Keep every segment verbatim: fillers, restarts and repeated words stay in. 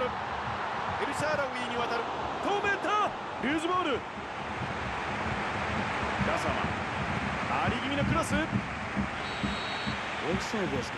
ル。エルシャーラウィーに渡る。止めた。ルーズボール。ガサマ、あり気味のクロス。 オフサイドですか。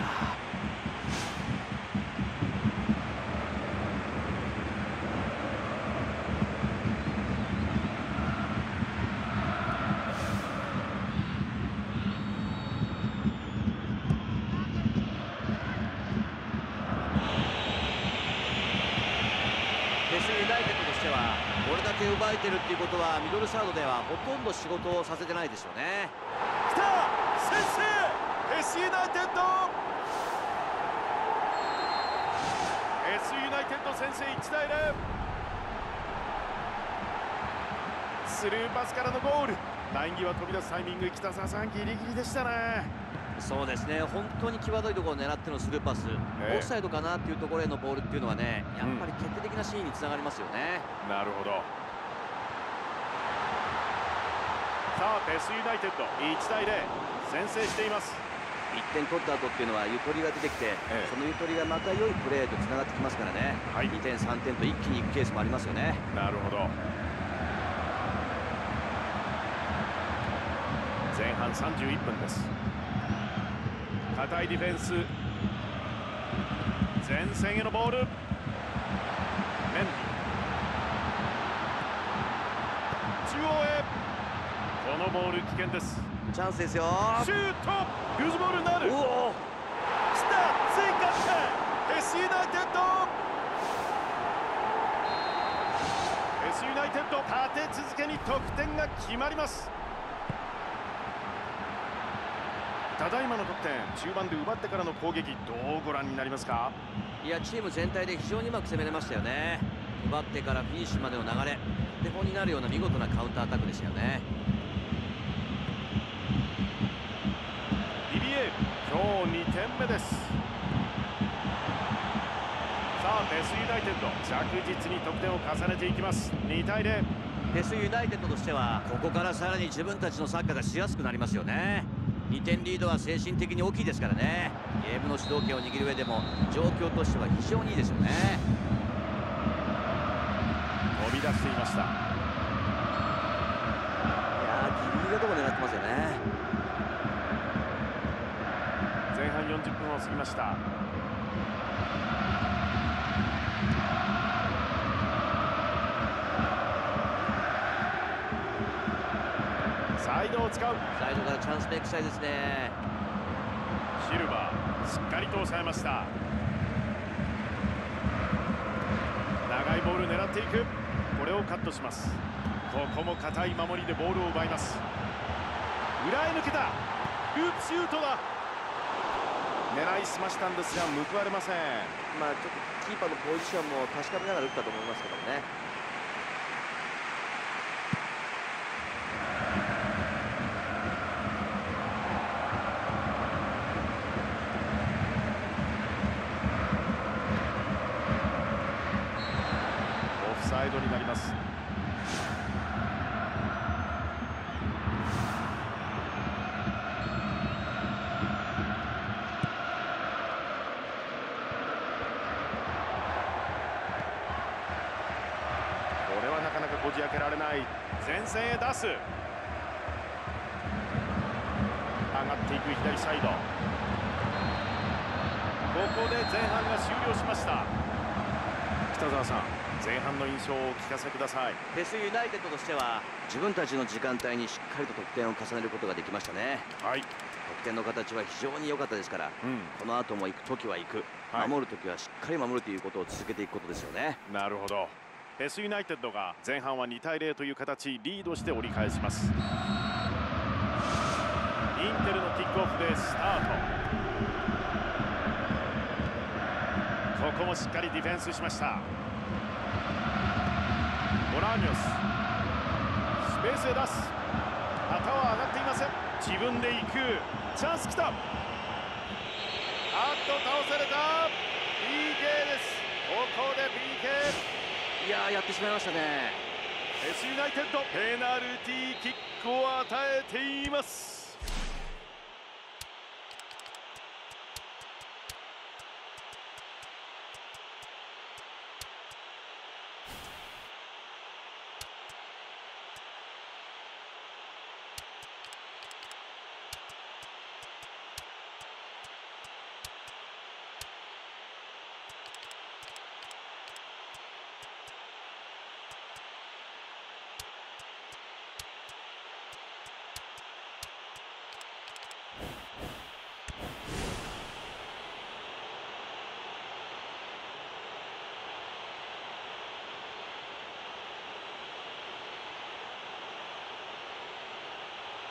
フェスユナイテッドとしてはこれだけ奪えてるっていうことはミドルサードではほとんど仕事をさせてないでしょうね。 来た。先制。フェスユナイテッド。フェスユナイテッド先制いちたいゼロ。スルーパスからのゴール。ライン際飛び出すタイミング、北澤さんギリギリでしたね。 そうですね、本当に際どいところを狙ってのスルーパス、 ええ、 オフサイドかなっていうところへのボールっていうのはね、やっぱり決定的なシーンにつながりますよね。 うん、なるほど。さあフェスユナイテッドいちたいゼロ先制しています。 いってん取った後っていうのはゆとりが出てきて、 ええ、 そのゆとりがまた良いプレーとつながってきますからね、はい、にてんさんてんと一気にいくケースもありますよね。 なるほど。前半さんじゅういっぷんです。堅いディフェンス。前線へのボール。メンディ。中央へ。このボール危険です。 チャンスですよ。 シュート。ルーズボールになる。 おお、 来た。追加点。フェスユナイテッド。フェスユナイテッド立て続けに得点が決まります。ただいまの得点、中盤で奪ってからの攻撃、どうご覧になりますか？ いや、チーム全体で非常にうまく攻めれましたよね。奪ってからフィニッシュまでの流れ、手本になるような見事なカウンターアタックでしたよね。 リビエール、今日にてんめです。さあフェスユナイテッド着実に得点を重ねていきます。にたいゼロ。 フェスユナイテッドとしてはここからさらに自分たちのサッカーがしやすくなりますよね。にてんリードは精神的に大きいですからね。ゲームの主導権を握る上でも状況としては非常にいいですよね。 飛び出していました。いやー、ギリギリのところ狙ってますよね。 前半よんじゅっぷんを過ぎました。サイドを使う。 サイドからチャンスメイクしたいですね。 シルバーしっかりと抑えました。長いボール狙っていく。これをカットします。ここも堅い守りでボールを奪います。裏へ抜けた。ループシュートだ。狙いすましたんですが報われません。 まあちょっとキーパーのポジションも確かめながら打ったと思いますけどもね。 オフサイドになります。これはなかなかこじ開けられない。前線へ出す。上がっていく左サイド。ここで前半が終了しました。北澤さん、前半の印象をお聞かせください。 フェスユナイテッドとしては自分たちの時間帯にしっかりと得点を重ねることができましたね。 はい、 得点の形は非常に良かったですから、うん、この後も行く時は行く、はい、守る時はしっかり守るということを続けていくことですよね。 なるほど。フェスユナイテッドが前半はにたいゼロという形リードして折り返します。インテルのキックオフでスタート。ここもしっかりディフェンスしました。ボラーニョススペースへ出す。旗は上がっていません。自分で行く。チャンスきた。あっと倒された。 ピーケー です。ここで ピーケー。 いやー、やってしまいましたね。 フェスユナイテッドペナルティーキックを与えています。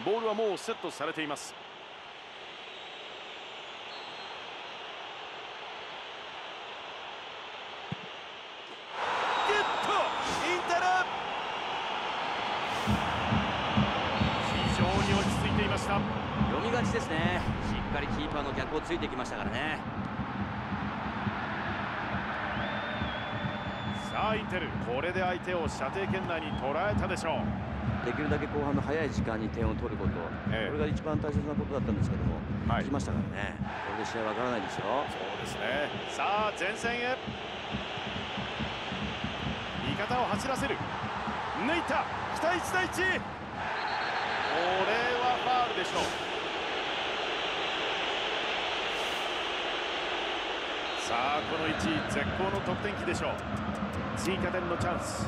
ボールはもうセットされています。ゲットインテル、非常に落ち着いていました。 読みがちですね。しっかりキーパーの逆をついてきましたからね。 さあインテル、これで相手を射程圏内に捉えたでしょう。 できるだけ後半の早い時間に点を取ること、 ええ、 これが一番大切なことだったんですけども、 はい、 できましたからね。これで試合わからないですよ。 そうですね。さあ前線へ、味方を走らせる、抜いた、北一対一、これはファウルでしょう。さあこの位置、絶好の得点機でしょう。追加点のチャンス。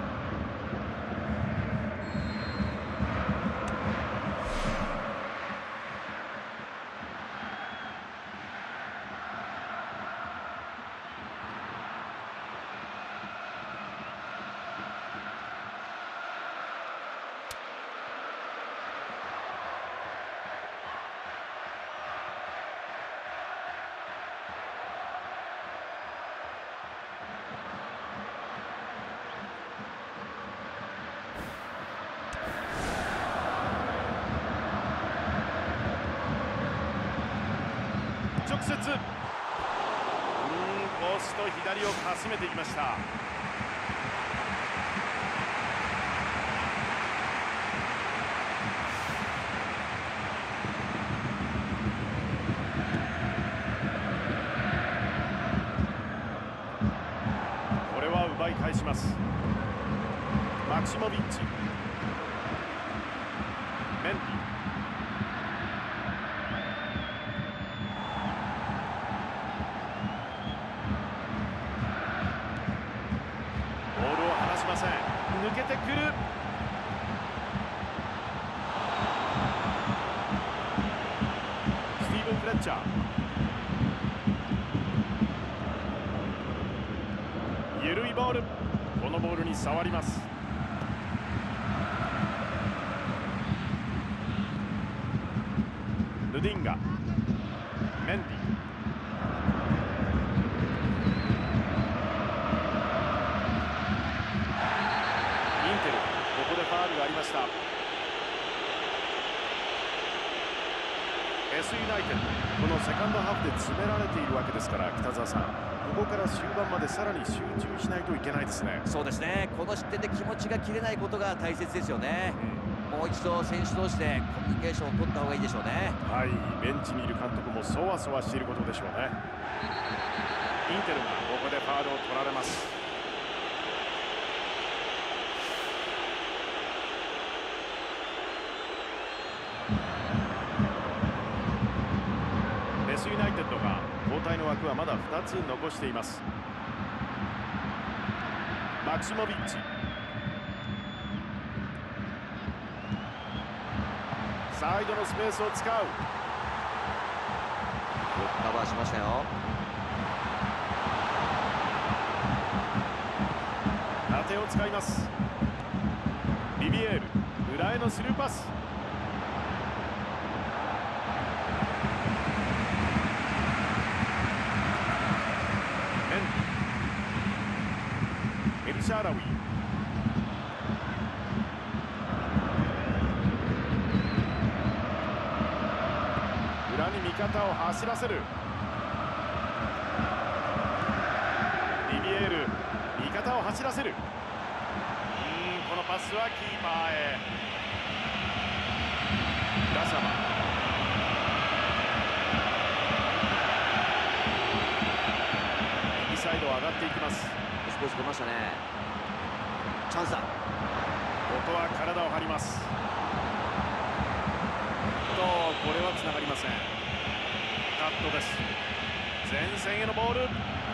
直接、うーん、ポスト左をかすめていきました。これは奪い返します。マキシモビッチ、メンディ、抜けてくる。スティーブン・フレッチャー、緩いボール、このボールに触ります。ヌディンガ、メンディ、ここでファウルがありました。エスユナイテッド、このセカンドハーフで詰められているわけですから、北澤さん、ここから終盤までさらに集中しないといけないですね。 そうですね。この失点で気持ちが切れないことが大切ですよね。うん、もう一度選手同士でコミュニケーションを取った方がいいでしょうね。 はい、ベンチにいる監督もそわそわしていることでしょうね。インテルがここでファウルを取られます。エスユナイテッドが交代の枠はまだふたつ残しています。マキシモビッチ、サイドのスペースを使う。よくカバーしましたよ。 縦を使います。リビエール、裏へのスルーパス。エルシャーラウィ、裏に味方を走らせる。リビエール、味方を走らせる。うーん、このパスはキーパーへ。ラシャマ、右サイド上がっていきます。 少し出ましたね。チャンスだ。ここは体を張ります。と、これはつながりません。カットです。前線へのボール。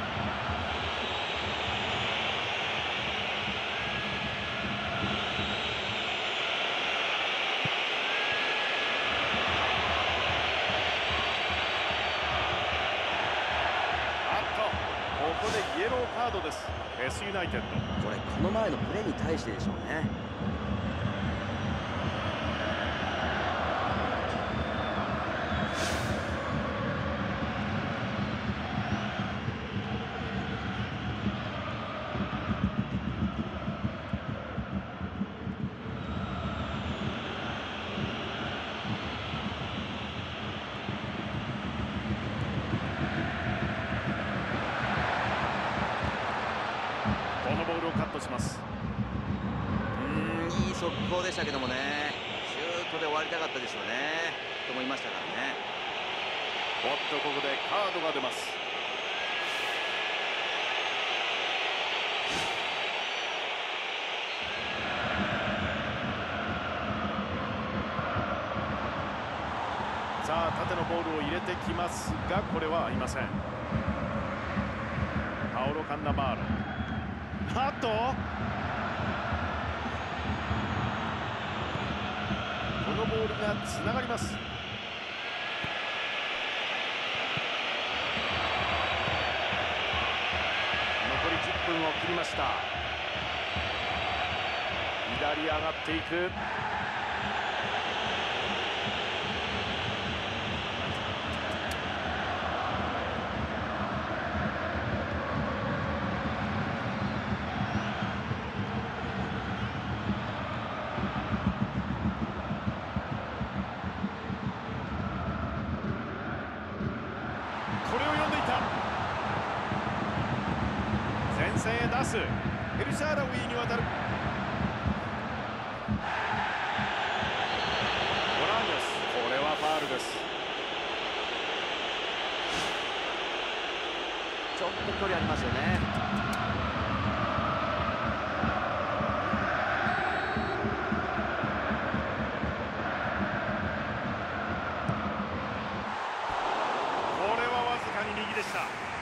ここでイエローカードです。エスユナイテッド。 これこの前のプレーに対してでしょうね。 ルをカットします。 うーん、いい速攻でしたけどもね、シュートで終わりたかったでしょうねと思いましたからね。 おっと、ここでカードが出ます。さあ縦のボールを入れてきますが、これは合いません。パオロ・カンナバール、あっとこのボールがつながります。残りじゅっぷんを切りました。左上がっていく。これを読んでいた。前線へ出す。エルシャーラウィに渡る。ボラーニョス、これはファウルです。 ちょっと距離ありますよね。 これはわずかに右でした。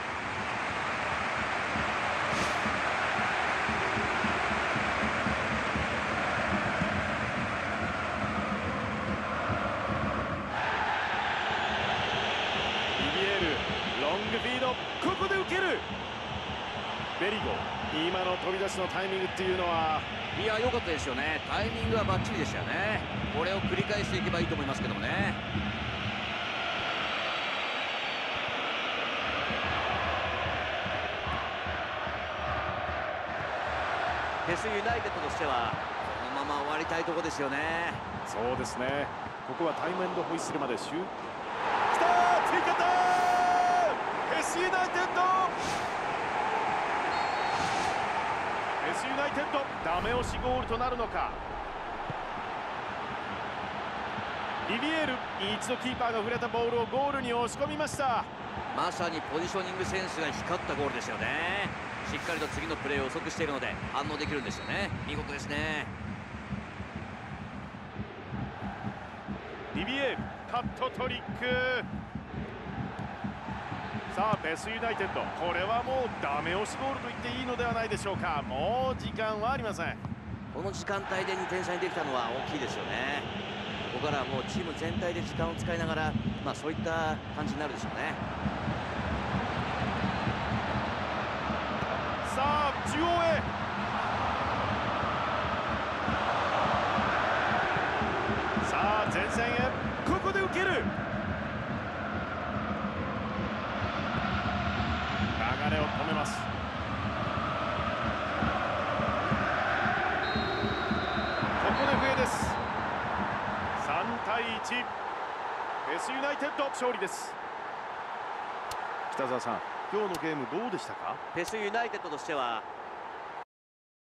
リビエール、ロングフィード、ここで受ける。ベリゴ、今の飛び出しのタイミングっていうのは。 いや、良かったですよね。タイミングはバッチリでしたよね。これを繰り返していけばいいと思いますけどもね。フェスユナイテッドとしてはこのまま終わりたいところですよね。 そうですね。ここはタイムエンドホイッスルまでシュー。きたー、追加点。フェスユナイテッド。フェスユナイテッド、ダメ押しゴールとなるのか。リビエール、一度キーパーが触れたボールをゴールに押し込みました。 まさにポジショニングセンスが光ったゴールですよね。しっかりと次のプレーを予測しているので反応できるんですよね。見事ですね。 リビエール、カットトリック。さあフェスユナイテッド、これはもうダメ押しゴールと言っていいのではないでしょうか。もう時間はありません。 この時間帯でにてん差にできたのは大きいですよね。ここからはもうチーム全体で時間を使いながら、まあ、そういった感じになるでしょうね。 さあ中央へ。さあ前線へ、ここで受ける。流れを止めます。ここで笛です。さんたいいち、フェスユナイテッド勝利です。北澤さん、今日のゲームどうでしたか？ フェスユナイテッドとしては